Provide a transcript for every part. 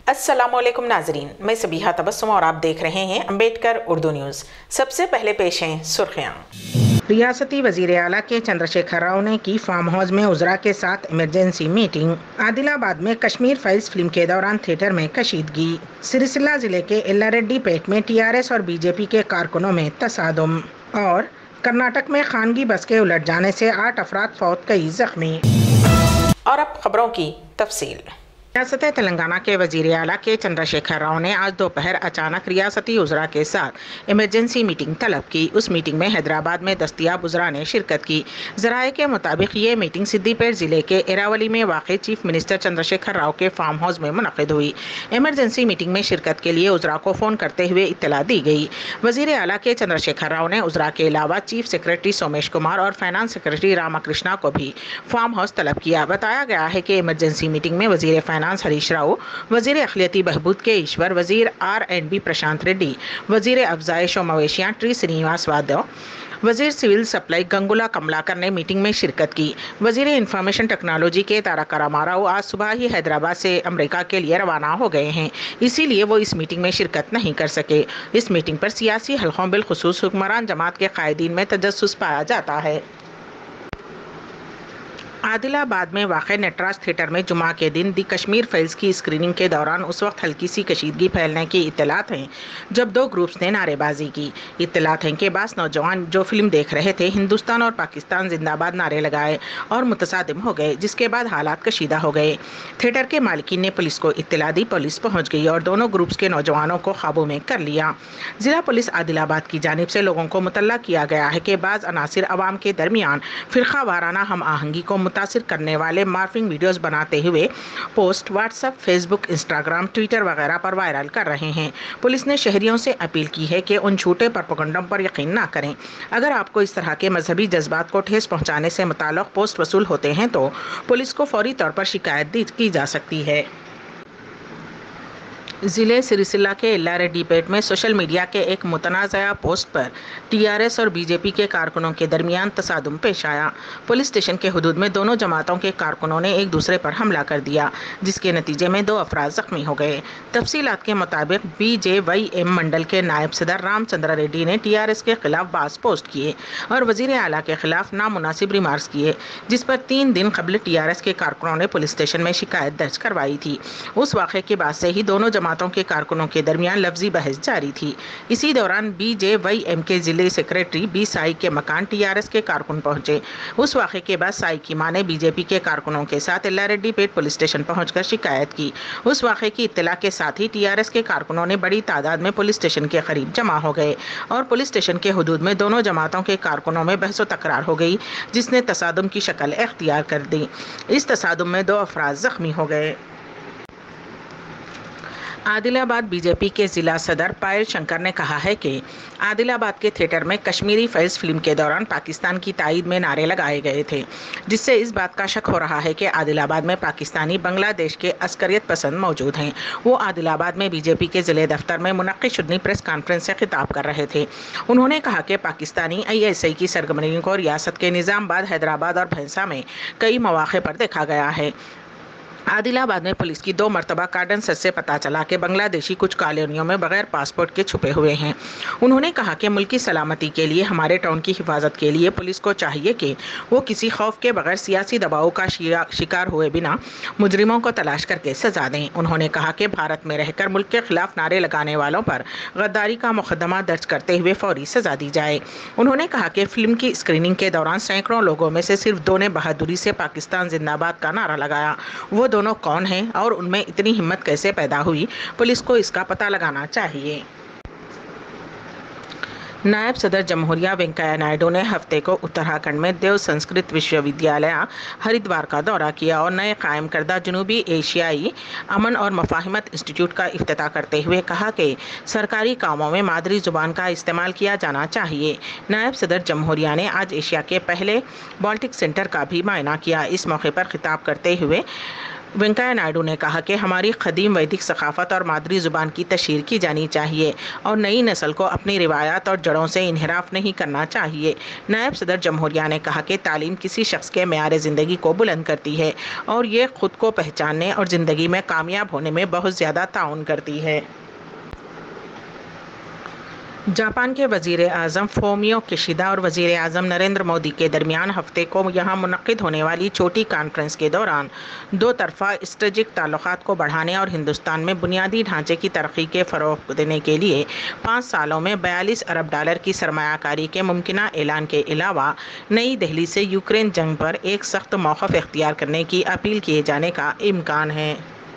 अस्सलामुअलैकुम नाजरीन, मैं सबीहा तबस्सुम और आप देख रहे हैं अम्बेडकर उर्दू न्यूज़। सबसे पहले पेश हैं सुर्खियाँ। रियासती वजीर आला के चंद्रशेखर राव ने की फार्म हाउस में उजरा के साथ इमरजेंसी मीटिंग। आदिलाबाद में कश्मीर फाइल्स फिल्म के दौरान थिएटर में कशीदगी। सिरिसिल्ला जिले के एल्लारेड्डी पेट में टीआरएस और बीजेपी के कारकुनों में तसादुम। और कर्नाटक में खानगी बस के उलट जाने से 8 अफराद फौत, कई जख्मी। और अब खबरों की तफसील। रियासत तेलंगाना के वजीर आला के चंद्रशेखर राव ने आज दोपहर अचानक रियासती उजरा के साथ इमरजेंसी मीटिंग तलब की। उस मीटिंग में हैदराबाद में दस्तयाब उजरा ने शिरकत की। जराये के मुताबिक ये मीटिंग सिद्दीपेट जिले के एरावली में वाक़ चीफ मिनिस्टर चंद्रशेखर राव के फार्म हाउस में मुनक़िद हुई। इमरजेंसी मीटिंग में शिरकत के लिए उजरा को फ़ोन करते हुए इत्तला दी गई। वजीर आला के चंद्रशेखर राव ने उजरा के अलावा चीफ सेक्रेटरी सोमेश कुमार और फाइनेंस सेक्रेटरी रामाकृष्णा को भी फार्म हाउस तलब किया। बताया गया है कि इमरजेंसी मीटिंग में वजीर फाइनेंस हरीश राव, वजीर अखिलती बहबूद के ईश्वर, वजीर R&B प्रशांत रेड्डी, वजीर अफजाइश व मवेशियाँ टी श्रीनिवास यादव, वजीर सिविल सप्लाई गंगुला कमलाकर ने मीटिंग में शिरकत की। वजीर इंफॉर्मेशन टेक्नोलॉजी के तारक रामाराव आज सुबह ही हैदराबाद से अमेरिका के लिए रवाना हो गए हैं, इसीलिए वो इस मीटिंग में शिरकत नहीं कर सके। इस मीटिंग पर सियासी हलकों बिलखुसूस हुक्मरान जमात के कायदीन में तजस्सुस पाया जाता है। आदिलाबाद में वाक़ नटराज थिएटर में जुमा के दिन दी कश्मीर फाइल्स की स्क्रीनिंग के दौरान उस वक्त हल्की सी कशीदगी फैलने की इत्तलात हैं जब 2 ग्रुप्स ने नारेबाजी की। इत्तलात हैं कि बास नौजवान जो फिल्म देख रहे थे हिंदुस्तान और पाकिस्तान जिंदाबाद नारे लगाए और मुतसादिम हो गए, जिसके बाद हालात कशीदा हो गए। थिएटर के मालिकीन ने पुलिस को इत्तला दी। पुलिस पहुँच गई और दोनों ग्रुप्स के नौजवानों को काबू में कर लिया। जिला पुलिस आदिलाबाद की जानिब से लोगों को मुतल्ला किया गया है कि बाज़ अनासिर अवाम के दरमियान फ़िरका वाराना हम आहंगी को मुतासिर करने वाले मार्फिंग वीडियोस बनाते हुए post WhatsApp, Facebook, Instagram, Twitter वगैरह पर वायरल कर रहे हैं। पुलिस ने शहरियों से अपील की है कि उन झूठे प्रोपेगेंडा पर यकीन ना करें। अगर आपको इस तरह के मजहबी जज्बात को ठेस पहुंचाने से मुताल्लिक़ पोस्ट वसूल होते हैं तो पुलिस को फौरी तौर पर शिकायत की जा सकती है। ज़िले सिरिसिल्ला के एल्लारेड्डी पेट में सोशल मीडिया के एक मुतनाज़ा पोस्ट पर टीआरएस और बीजेपी के कारकुनों के दरमियान तसादुम पेश आया। पुलिस स्टेशन के हुदूद में दोनों जमातों के कारकुनों ने एक दूसरे पर हमला कर दिया, जिसके नतीजे में 2 अफराद जख्मी हो गए। तफसीलात के मुताबिक BJYM मंडल के नायब सदर रामचंद्र रेड्डी ने टीआरएस के खिलाफ बास पोस्ट किए और वजीर आला के खिलाफ नामुनासिब रिमार्क्स किए, जिस पर 3 दिन कबल टीआरएस के कारकुनों ने पुलिस स्टेशन में शिकायत दर्ज करवाई थी। उस वाक़े के बाद से ही दोनों जमातों के कारकुनों के दरमियान लफ्जी बहस जारी थी। इसी दौरान BJYM के जिले सेक्रेटरी B साई के मकान टीआरएस के कारकुन पहुंचे। उस वाक़े के बाद साई की मां ने बीजेपी के कारकुनों के साथ एल्लारेड्डी पेट पुलिस स्टेशन पहुंचकर शिकायत की। उस वाक़े की इत्तला के साथ ही टीआरएस के कारकुनों ने बड़ी तादाद में पुलिस स्टेशन के करीब जमा हो गए और पुलिस स्टेशन के हुदूद में दोनों जमातों के कारकुनों में बहस व तकरार हो गई, जिसने तसादुम की शक्ल इख्तियार कर दी। इस तसादुम में 2 अफराद जख्मी हो गए। आदिलाबाद बीजेपी के जिला सदर पायल शंकर ने कहा है कि आदिलाबाद के थिएटर में कश्मीरी फाइल्स फिल्म के दौरान पाकिस्तान की ताईद में नारे लगाए गए थे, जिससे इस बात का शक हो रहा है कि आदिलाबाद में पाकिस्तानी बांग्लादेश के अस्करियत पसंद मौजूद हैं। वो आदिलाबाद में बीजेपी के जिले दफ्तर में मुनक्किद शुदनी प्रेस कॉन्फ्रेंस से खिताब कर रहे थे। उन्होंने कहा कि पाकिस्तानी ISI की सरगर्मियों को रियासत के निज़ामाबाद, हैदराबाद और भैंसा में कई मौक़े पर देखा गया है। आदिलाबाद में पुलिस की 2 मरतबा कार्डन सर्च से पता चला कि बांग्लादेशी कुछ कॉलोनियों में बगैर पासपोर्ट के छुपे हुए हैं। उन्होंने कहा कि मुल्क की सलामती के लिए, हमारे टाउन की हिफाजत के लिए पुलिस को चाहिए कि वो किसी खौफ के बगैर सियासी दबाव का शिकार हुए बिना मुजरिमों को तलाश करके सजा दें। उन्होंने कहा कि भारत में रहकर मुल्क के खिलाफ नारे लगाने वालों पर गद्दारी का मुकदमा दर्ज करते हुए फौरी सजा दी जाए। उन्होंने कहा कि फिल्म की स्क्रीनिंग के दौरान सैकड़ों लोगों में से सिर्फ 2 ने बहादुरी से पाकिस्तान जिंदाबाद का नारा लगाया। वो दोनों कौन हैं और उनमें इतनी हिम्मत कैसे पैदा हुई, पुलिस को इसका पता लगाना चाहिए। नायब सदर जमहूरिया वेंकैया नायडू ने हफ्ते को उत्तराखंड में देव संस्कृत विश्वविद्यालय हरिद्वार का दौरा किया और नए कायम करदा जनूबी एशियाई अमन और मफाहिमत इंस्टीट्यूट का इफ्तिताह करते हुए कहा कि सरकारी कामों में मादरी ज़ुबान का इस्तेमाल किया जाना चाहिए। नायब सदर जमहूरिया ने आज एशिया के पहले बाल्टिक सेंटर का भी मुआयना किया। इस मौके पर खिताब करते हुए वेंकैया नायडू ने कहा कि हमारी कदीम वैदिक सकाफत और मादरी ज़ुबान की तशहीर की जानी चाहिए और नई नस्ल को अपनी रिवायात और जड़ों से इन्हिराफ नहीं करना चाहिए। नायब सदर जमहूरिया ने कहा कि तालीम किसी शख्स के मेयार ज़िंदगी को बुलंद करती है और ये खुद को पहचानने और ज़िंदगी में कामयाब होने में बहुत ज़्यादा ताउन करती है। जापान के वज़ीर आज़म फोमियो किशिदा और वज़ीर आज़म नरेंद्र मोदी के दरमियान हफ्ते को यहाँ मुनक़्क़िद होने वाली छोटी कॉन्फ्रेंस के दौरान दो तरफ़ा स्ट्रेटेजिक ताल्लुक़ात को बढ़ाने और हिंदुस्तान में बुनियादी ढांचे की तरक्की के फ़रोग़ देने के लिए 5 सालों में $42 अरब की सरमायाकारी के मुमकिना ऐलान के अलावा नई दिल्ली से यूक्रेन जंग पर एक सख्त मौक़िफ़ इख्तियार करने की अपील किए जाने का इम्कान है।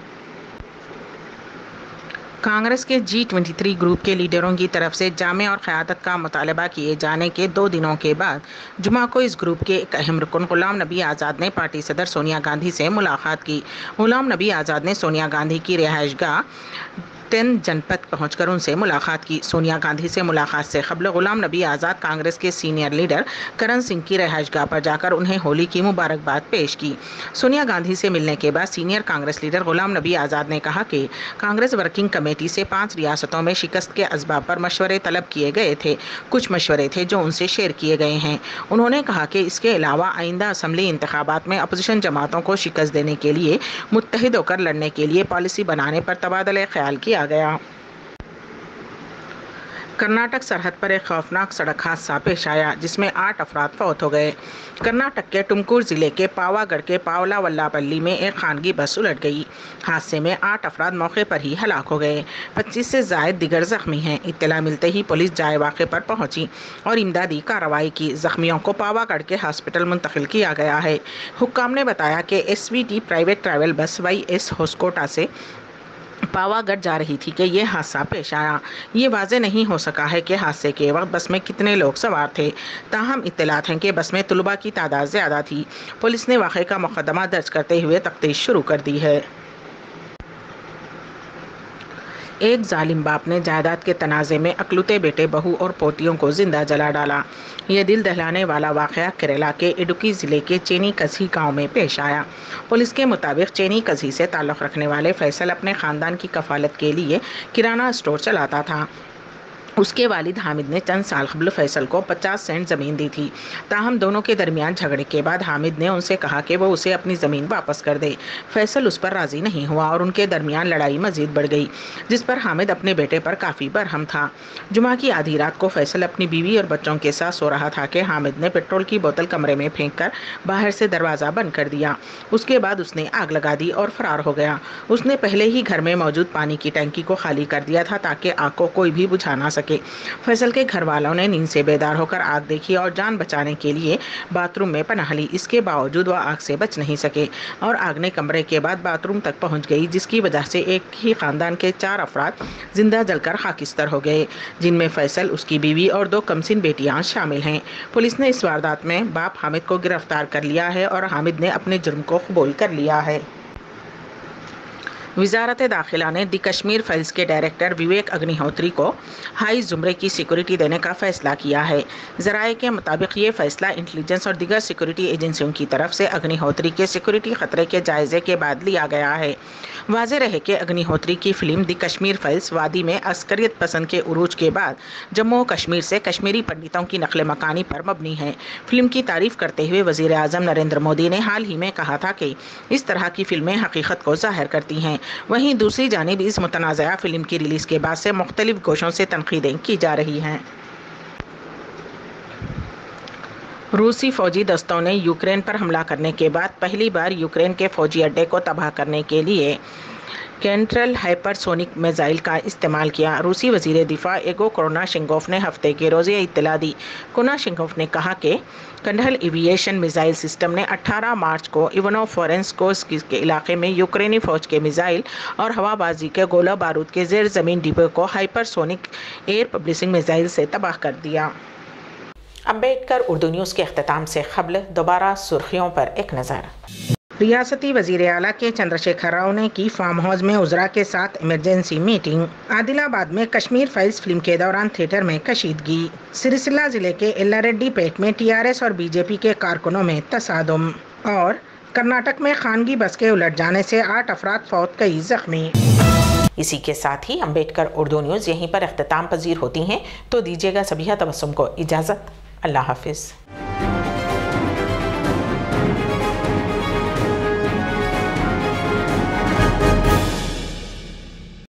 कांग्रेस के G23 ग्रुप के लीडरों की तरफ से जामे और क़यादत का मुतालबा किए जाने के 2 दिनों के बाद जुमा को इस ग्रुप के एक अहम रुकन गुलाम नबी आज़ाद ने पार्टी सदर सोनिया गांधी से मुलाकात की। गुलाम नबी आज़ाद ने सोनिया गांधी की रिहाइशगाह 10 जनपद पहुंचकर उनसे मुलाकात की। सोनिया गांधी से मुलाकात से कबल गुलाम नबी आज़ाद कांग्रेस के सीनियर लीडर करण सिंह की रिहाइशगाह पर जाकर उन्हें होली की मुबारकबाद पेश की। सोनिया गांधी से मिलने के बाद सीनियर कांग्रेस लीडर गुलाम नबी आज़ाद ने कहा कि कांग्रेस वर्किंग कमेटी से 5 रियासतों में शिकस्त के असबाब पर मशवरे तलब किए गए थे। कुछ मशवरे थे जो उनसे शेयर किए गए हैं। उन्होंने कहा कि इसके अलावा आइंदा असम्बली इंतखाबात में अपोजिशन जमातों को शिकस्त देने के लिए मुत्तहिद होकर लड़ने के लिए पॉलिसी बनाने पर तबादला ख्याल किया गया। कर्नाटक सरहद पर एक खौफनाक सड़क हादसा पेश आया जिसमें 8 अफराद फौत हो गए। कर्नाटक के टुमकुर जिले के पावागढ़ के पावला वल्लापल्ली में एक खानगी बस उलट गई। हादसे में 8 अफराद मौके पर ही हलाक हो गए। 25 से ज़ायद दिगर जख्मी हैं। इत्तला मिलते ही पुलिस जाए वाक़े पर पहुंची और इमदादी कार्रवाई की। जख्मियों को पावागढ़ के हॉस्पिटल मुंतकिल किया गया है। हुक्काम ने बताया कि SVT private travel bus YS Hoskote से पावागढ़ जा रही थी कि यह हादसा पेश आया। ये वाज़े नहीं हो सका है कि हादसे के वक्त बस में कितने लोग सवार थे। ताहम इत्तलात हैं कि बस में तलबा की तादाद ज़्यादा थी। पुलिस ने वाक़े का मुकदमा दर्ज करते हुए तफ्तीश शुरू कर दी है। एक जालिम बाप ने जायदाद के तनाज़े में अकलुते बेटे, बहू और पोतियों को जिंदा जला डाला। यह दिल दहलाने वाला वाक़या केरला के इडुक्की ज़िले के चेनी कसी गांव में पेश आया। पुलिस के मुताबिक चेनी कसी से ताल्लुक़ रखने वाले फैसल अपने ख़ानदान की कफ़ालत के लिए किराना स्टोर चलाता था। उसके वालिद हामिद ने चंद साल कबल फैसल को 50 सेंट ज़मीन दी थी। ताहम दोनों के दरमियान झगड़े के बाद हामिद ने उनसे कहा कि वो उसे अपनी ज़मीन वापस कर दे। फैसल उस पर राज़ी नहीं हुआ और उनके दरमियान लड़ाई मज़ीद बढ़ गई, जिस पर हामिद अपने बेटे पर काफ़ी बरहम था। जुमा की आधी रात को फैसल अपनी बीवी और बच्चों के साथ सो रहा था कि हामिद ने पेट्रोल की बोतल कमरे में फेंक कर बाहर से दरवाज़ा बंद कर दिया। उसके बाद उसने आग लगा दी और फ़रार हो गया। उसने पहले ही घर में मौजूद पानी की टंकी को खाली कर दिया था ताकि आग को कोई भी बुझा ना सके। फैसल के घर वालों ने नींद से बेदार होकर आग देखी और जान बचाने के लिए बाथरूम में पनाह ली। इसके बावजूद वह आग से बच नहीं सके और आग ने कमरे के बाद बाथरूम तक पहुंच गई, जिसकी वजह से एक ही खानदान के 4 अफराद जिंदा जलकर खाकिस्तर हो गए, जिनमें फैसल, उसकी बीवी और 2 कमसिन बेटियां शामिल हैं। पुलिस ने इस वारदात में बाप हामिद को गिरफ्तार कर लिया है और हामिद ने अपने जुर्म को कबूल कर लिया है। वज़ारत दाखिला ने दी कश्मीर फाइल्स के डायरेक्टर विवेक अग्निहोत्री को हाई ज़ुमरे की सिक्योरिटी देने का फ़ैसला किया है। ज़राए के मुताबिक ये फ़ैसला इंटेलिजेंस और दीगर सिक्योरिटी एजेंसियों की तरफ से अग्निहोत्री के सिक्योरिटी ख़तरे के जायज़े के बाद लिया गया है। वाज़ेह रहे कि अग्निहोत्री की फ़िल्म दी कश्मीर फाइल्स वादी में अस्करियत पसंद के उरूज के बाद जम्मू कश्मीर से कश्मीरी पंडितों की नकल मकानी पर मबनी है। फ़िल्म की तारीफ़ करते हुए वज़ीर आज़म नरेंद्र मोदी ने हाल ही में कहा था कि इस तरह की फ़िल्में हकीकत को ज़ाहिर करती हैं। वहीं दूसरी जानिब इस मुतनाज़ा फ़िल्म की रिलीज़ के बाद से मुख्तलिफ गोशों से तनकीदें की जा रही हैं। रूसी फ़ौजी दस्तों ने यूक्रेन पर हमला करने के बाद पहली बार यूक्रेन के फ़ौजी अड्डे को तबाह करने के लिए कैंट्रल हाइपरसोनिक मिसाइल का इस्तेमाल किया। रूसी वज़ीर दिफा इगोर कोनाशिंकोव ने हफ्ते के रोज़ इत्तला दी। कोनाशिंकोव ने कहा कि कंडहल एविएशन मिसाइल सिस्टम ने 18 मार्च को इवनो फोरेंस्कोस्की के इलाके में यूक्रेनी फ़ौज के मिसाइल और हवाबाजी के गोला बारूद के ज़ेर ज़मीन डिब्बे को हाइपरसोनिक एयर पब्लिसिंग मिसाइल से तबाह कर दिया। अम्बेडकर उर्दू न्यूज़ के अख्ताम से क़बल दोबारा सुर्खियों पर एक नज़र। रियासती वज़ीर आला के चंद्रशेखर राव ने की फार्म हाउस में उज़रा के साथ इमरजेंसी मीटिंग। आदिलाबाद में कश्मीर फाइल्स फिल्म के दौरान थिएटर में कशीदगी। सिरसिल्ला जिले के एल्लारेड्डी पेट में TRS और BJP के कारकुनों में तसादुम। और کرناٹک میں خانگی بس کے الٹ جانے سے 8 افراد فوت، کئی زخمی۔ اسی کے ساتھ ہی امبیڈکر اردو نیوز یہیں پر اختتام پذیر ہوتی ہیں، تو دیجیے گا سبیحہ تبسم کو اجازت۔ اللہ حافظ۔